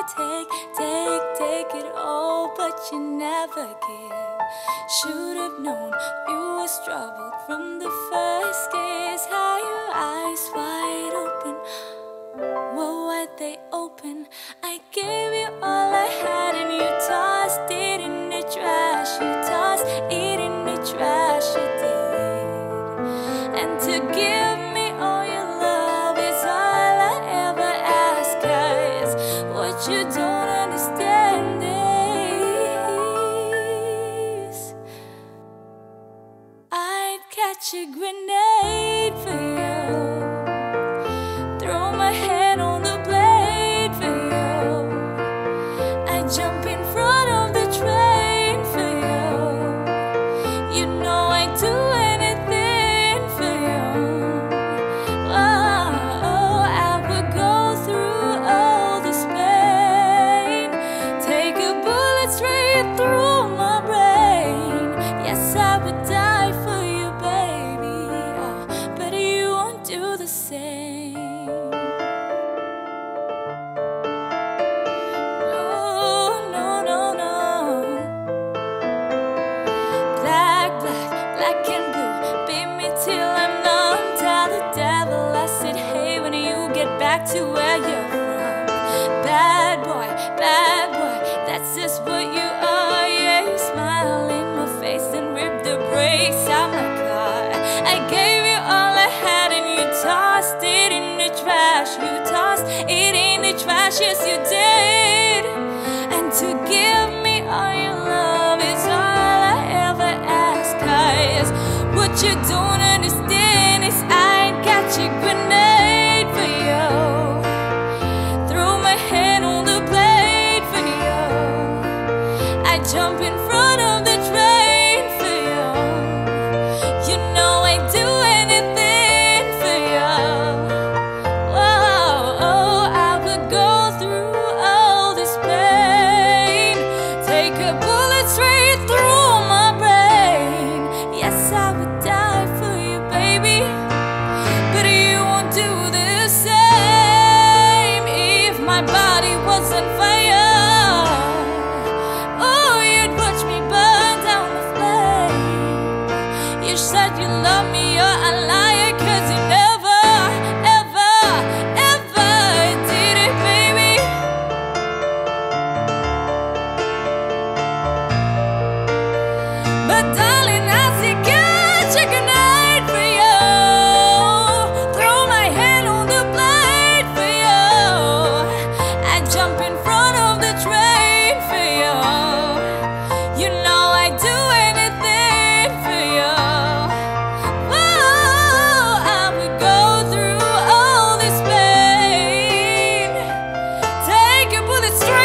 take it all, but you never give. Should've known you was troubled from the first kiss. How your eyes wide open, well, why'd they open? I gave you all I had and you tossed it in the trash. You tossed it in the trash, you did. And to give me all your love is all I ever ask, 'cause what you don't understand is I'd catch a grenade for you, throw my hand on the blade for you, I'd jump in front of the train for you. You know I'd do anything for you. Oh, I would go through all this pain, take a bullet straight through my brain. Yes, I would die for you, baby, but you won't do the same. No, no, no, no. Black and blue, beat me till I'm numb. Tell the devil I said, hey, when you get back to where you're from. Bad boy, that's just what you are. Yeah, you smile in my face and rip the brakes out my car. I gave you all I had and you tossed it in the trash. You tossed it in the trash, yes you did. And to give me all your love is all I ever ask, 'cause what you don't understand is I'd catch a grenade for you, throw my hand on the blade for you, I'd jump in front of the train for you. You know I'd do anything for you. Oh, I would go through all this pain, take a bullet straight through my brain. Yes, I would die for you, baby, but you won't do the same. If my body was on fire, oh, you'd watch me burn down the flames. You said you love me, you're a liar, 'cause you never, ever, ever did it, baby. But darling, I see catch a grenade for you, throw my hand on the blade for you, I jump in front of the train for you. You know I'd do anything for you. Oh, I would go through all this pain, take a bullet straight